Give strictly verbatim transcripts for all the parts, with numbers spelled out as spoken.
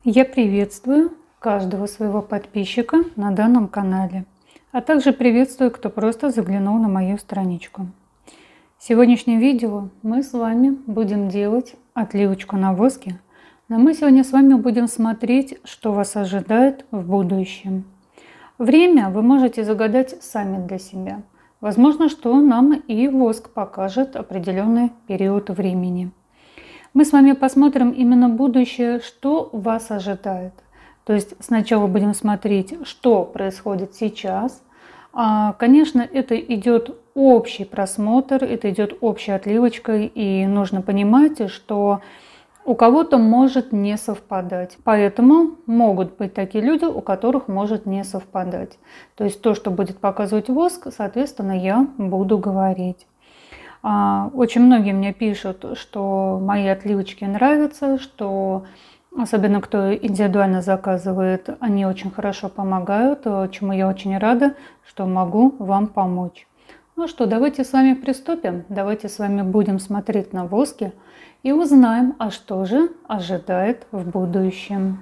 Я приветствую каждого своего подписчика на данном канале, а также приветствую, кто просто заглянул на мою страничку. В сегодняшнем видео мы с вами будем делать отливочку на воске, но мы сегодня с вами будем смотреть, что вас ожидает в будущем. Время вы можете загадать сами для себя. Возможно, что нам и воск покажет определенный период времени. Мы с вами посмотрим именно будущее, что вас ожидает. То есть сначала будем смотреть, что происходит сейчас. Конечно, это идет общий просмотр, это идет общая отливочка, и нужно понимать, что у кого-то может не совпадать. Поэтому могут быть такие люди, у которых может не совпадать. То есть то, что будет показывать воск, соответственно, я буду говорить. Очень многие мне пишут, что мои отливочки нравятся, что особенно кто индивидуально заказывает, они очень хорошо помогают, чему я очень рада, что могу вам помочь. Ну что, давайте с вами приступим. Давайте с вами будем смотреть на воски и узнаем, а что же ожидает в будущем.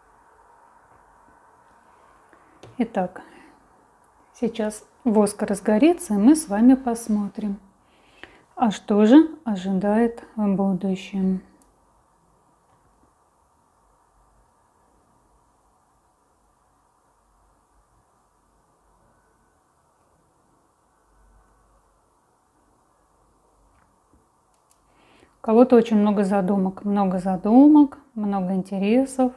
Итак, сейчас воск разгорится, и мы с вами посмотрим, а что же ожидает в будущем. У кого-то очень много задумок, много задумок, много интересов.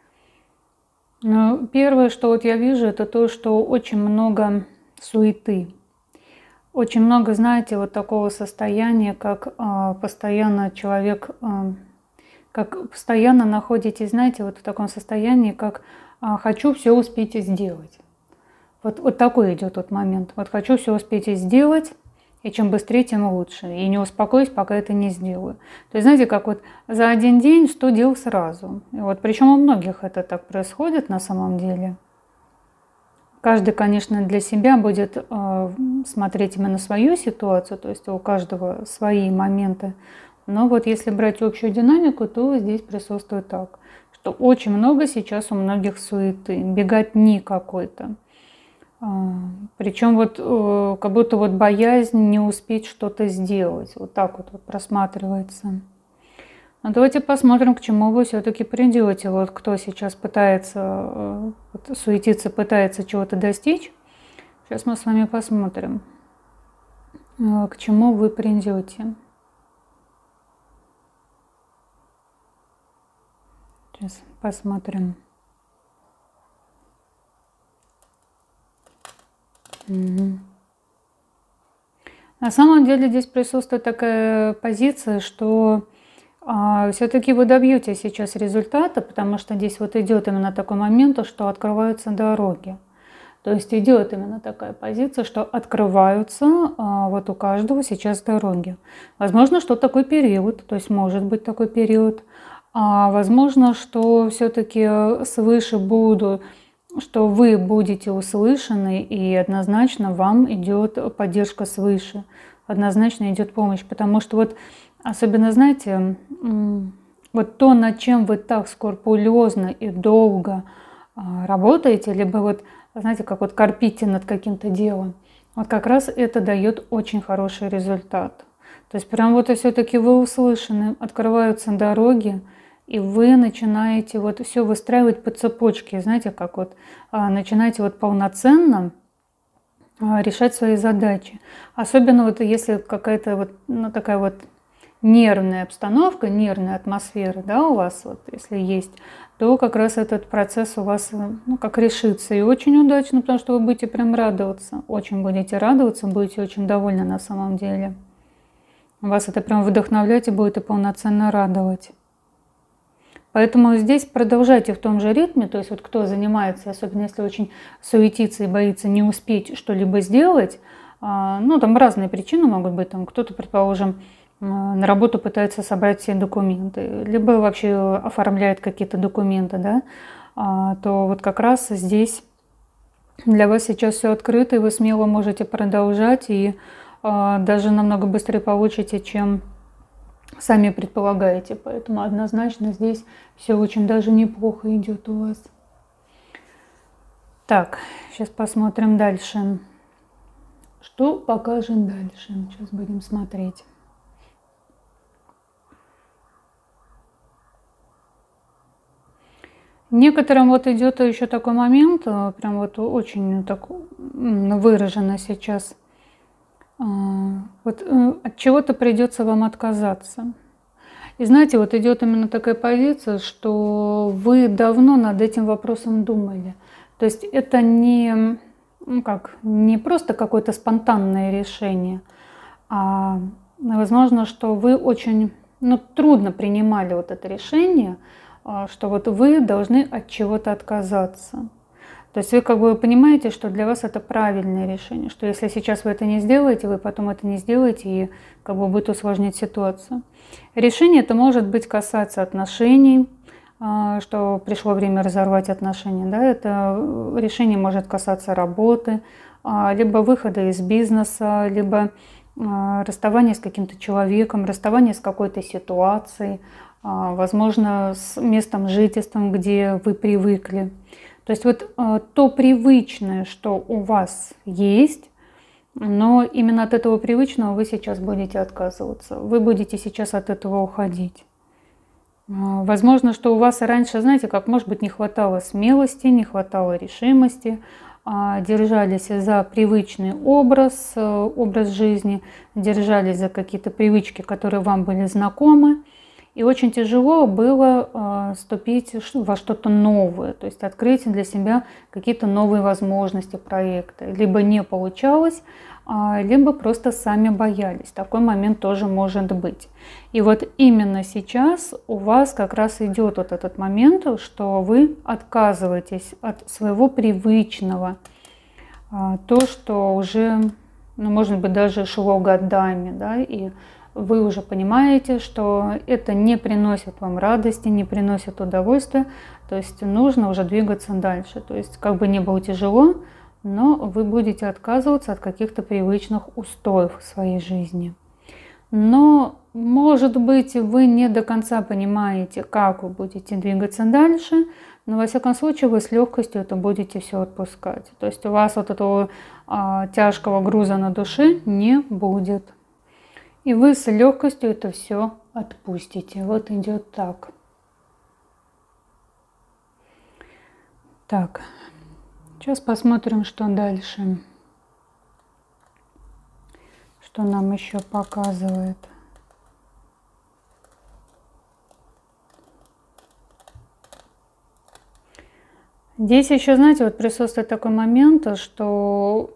Но первое, что вот я вижу, это то, что очень много суеты. Очень много, знаете, вот такого состояния, как э, постоянно человек, э, как постоянно находитесь, знаете, вот в таком состоянии, как э, хочу все успеть сделать. Вот, вот такой идет вот момент. Вот хочу все успеть сделать, и чем быстрее, тем лучше. И не успокоюсь, пока это не сделаю. То есть, знаете, как вот за один день сто дел сразу. И вот, причем у многих это так происходит на самом деле. Каждый, конечно, для себя будет э, смотреть именно свою ситуацию, то есть у каждого свои моменты. Но вот если брать общую динамику, то здесь присутствует так, что очень много сейчас у многих суеты, беготни какой-то. Э, причем вот э, как будто вот боязнь не успеть что-то сделать. Вот так вот, вот просматривается. Но давайте посмотрим, к чему вы все-таки придете. Вот кто сейчас пытается вот, суетиться, пытается чего-то достичь. Сейчас мы с вами посмотрим, к чему вы придете. Сейчас посмотрим. Угу. На самом деле здесь присутствует такая позиция, что все-таки вы добьетесь сейчас результата, потому что здесь вот идет именно такой момент, что открываются дороги. То есть идет именно такая позиция, что открываются вот у каждого сейчас дороги. Возможно, что такой период, то есть может быть такой период. А возможно, что все-таки свыше буду, что вы будете услышаны, и однозначно вам идет поддержка свыше, однозначно идет помощь, потому что вот особенно, знаете, вот то, над чем вы так скрупулезно и долго работаете, либо вот, знаете, как вот корпите над каким-то делом, вот как раз это дает очень хороший результат. То есть прям вот все-таки вы услышаны, открываются дороги, и вы начинаете вот все выстраивать по цепочке, знаете, как вот начинаете вот полноценно решать свои задачи. Особенно вот если какая-то вот, ну, такая вот нервная обстановка, нервная атмосфера, да, у вас, вот, если есть, то как раз этот процесс у вас, ну, как решится. И очень удачно, потому что вы будете прям радоваться, очень будете радоваться, будете очень довольны на самом деле. Вас это прям вдохновлять и будет и полноценно радовать. Поэтому здесь продолжайте в том же ритме, то есть вот кто занимается, особенно если очень суетится и боится не успеть что-либо сделать, ну, там разные причины могут быть, там кто-то, предположим, на работу пытается собрать все документы, либо вообще оформляет какие-то документы, да, то вот как раз здесь для вас сейчас все открыто, и вы смело можете продолжать, и даже намного быстрее получите, чем сами предполагаете. Поэтому однозначно здесь все очень даже неплохо идет у вас. Так, сейчас посмотрим дальше. Что покажем дальше? Сейчас будем смотреть. Некоторым вот идет еще такой момент, прям вот очень так выражено сейчас. Вот от чего-то придется вам отказаться. И знаете, вот идет именно такая позиция, что вы давно над этим вопросом думали. То есть это не, ну как, не просто какое-то спонтанное решение, а возможно, что вы очень, ну, трудно принимали вот это решение, что вот вы должны от чего-то отказаться. То есть вы как бы понимаете, что для вас это правильное решение, что если сейчас вы это не сделаете, вы потом это не сделаете, и как бы будет усложнить ситуацию. Решение это может быть касаться отношений, что пришло время разорвать отношения, да, это решение может касаться работы, либо выхода из бизнеса, либо расставания с каким-то человеком, расставания с какой-то ситуацией, возможно, с местом жительства, где вы привыкли. То есть вот то привычное, что у вас есть, но именно от этого привычного вы сейчас будете отказываться. Вы будете сейчас от этого уходить. Возможно, что у вас раньше, знаете, как, может быть, не хватало смелости, не хватало решимости, держались за привычный образ, образ жизни, держались за какие-то привычки, которые вам были знакомы. И очень тяжело было вступить во что-то новое, то есть открыть для себя какие-то новые возможности, проекты. Либо не получалось, либо просто сами боялись. Такой момент тоже может быть. И вот именно сейчас у вас как раз идет вот этот момент, что вы отказываетесь от своего привычного, то, что уже, ну, может быть, даже шло годами, да, и вы уже понимаете, что это не приносит вам радости, не приносит удовольствия, то есть нужно уже двигаться дальше. То есть как бы ни было тяжело, но вы будете отказываться от каких-то привычных устоев в своей жизни. Но, может быть, вы не до конца понимаете, как вы будете двигаться дальше, но, во всяком случае, вы с легкостью это будете все отпускать. То есть у вас вот этого а, тяжкого груза на душе не будет. И вы с легкостью это все отпустите. Вот идет так. Так, сейчас посмотрим, что дальше. Что нам еще показывает. Здесь еще, знаете, вот присутствует такой момент, что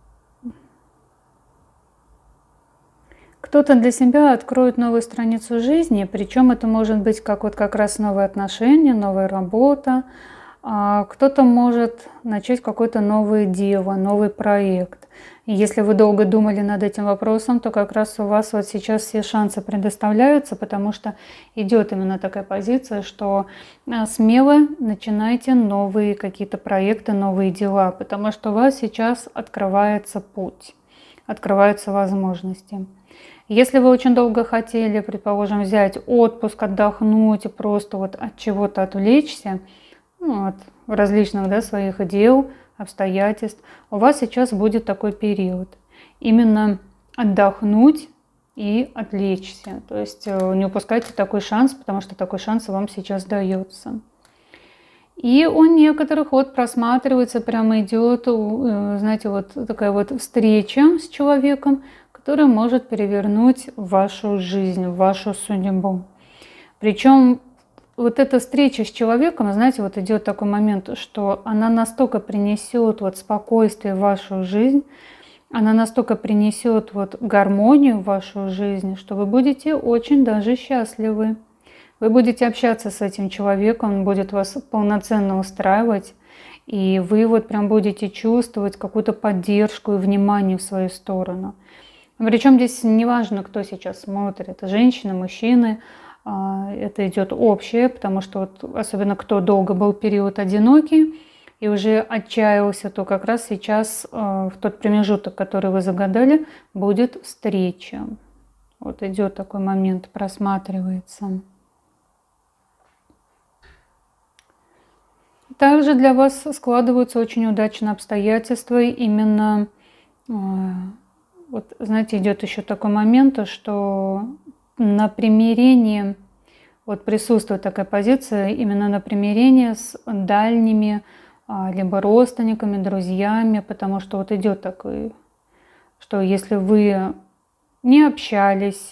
кто-то для себя откроет новую страницу жизни, причем это может быть как вот как раз новые отношения, новая работа. Кто-то может начать какое-то новое дело, новый проект. И если вы долго думали над этим вопросом, то как раз у вас вот сейчас все шансы предоставляются, потому что идет именно такая позиция, что смело начинайте новые какие-то проекты, новые дела, потому что у вас сейчас открывается путь, открываются возможности. Если вы очень долго хотели, предположим, взять отпуск, отдохнуть и просто вот от чего-то отвлечься, ну, от различных, да, своих дел, обстоятельств, у вас сейчас будет такой период. Именно отдохнуть и отвлечься. То есть не упускайте такой шанс, потому что такой шанс вам сейчас дается. И у некоторых вот просматривается, прямо идет, знаете, вот такая вот встреча с человеком, который может перевернуть вашу жизнь, вашу судьбу. Причем вот эта встреча с человеком, знаете, вот идет такой момент, что она настолько принесет вот спокойствие в вашу жизнь, она настолько принесет вот гармонию в вашу жизнь, что вы будете очень даже счастливы. Вы будете общаться с этим человеком, он будет вас полноценно устраивать, и вы вот прям будете чувствовать какую-то поддержку и внимание в свою сторону. Причем здесь не важно, кто сейчас смотрит, женщины, мужчины, это идет общее, потому что вот особенно кто долго был период одинокий и уже отчаялся, то как раз сейчас в тот промежуток, который вы загадали, будет встреча. Вот идет такой момент, просматривается. Также для вас складываются очень удачные обстоятельства. Именно, вот знаете, идет еще такой момент, что на примирении, вот присутствует такая позиция, именно на примирение с дальними, либо родственниками, друзьями, потому что вот идет такой, что если вы не общались,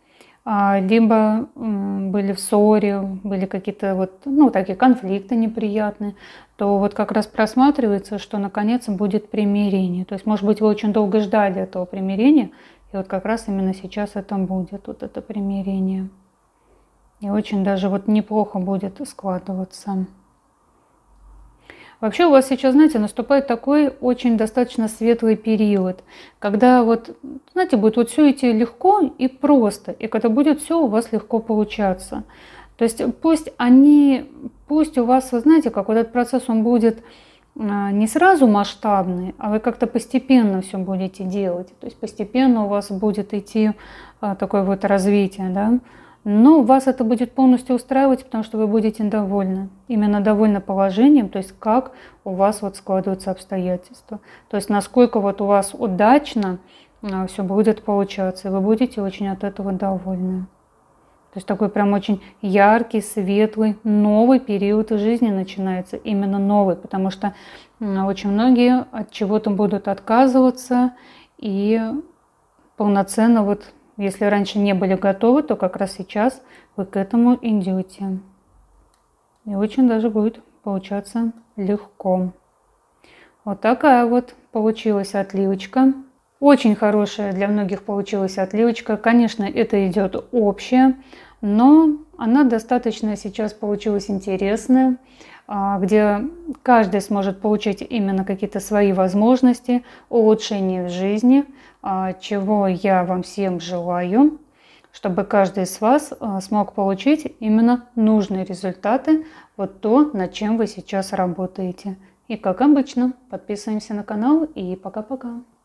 либо были в ссоре, были какие-то вот, ну, такие конфликты неприятные, то вот как раз просматривается, что наконец будет примирение. То есть, может быть, вы очень долго ждали этого примирения, и вот как раз именно сейчас это будет, вот это примирение. И очень даже вот неплохо будет складываться. Вообще у вас сейчас, знаете, наступает такой очень достаточно светлый период, когда вот, знаете, будет вот все идти легко и просто, и когда будет все у вас легко получаться. То есть пусть они, пусть у вас, вы знаете, как вот этот процесс, он будет не сразу масштабный, а вы как-то постепенно все будете делать. То есть постепенно у вас будет идти такое вот развитие, да. Но вас это будет полностью устраивать, потому что вы будете довольны. Именно довольны положением, то есть как у вас вот складываются обстоятельства. То есть насколько вот у вас удачно все будет получаться, и вы будете очень от этого довольны. То есть такой прям очень яркий, светлый, новый период жизни начинается. Именно новый, потому что очень многие от чего-то будут отказываться и полноценно вот... Если раньше не были готовы, то как раз сейчас вы к этому идете. И очень даже будет получаться легко. Вот такая вот получилась отливочка. Очень хорошая для многих получилась отливочка. Конечно, это идет общая, но она достаточно сейчас получилась интересная, где каждый сможет получить именно какие-то свои возможности, улучшения в жизни, чего я вам всем желаю, чтобы каждый из вас смог получить именно нужные результаты, вот то, над чем вы сейчас работаете. И как обычно, подписываемся на канал и пока-пока.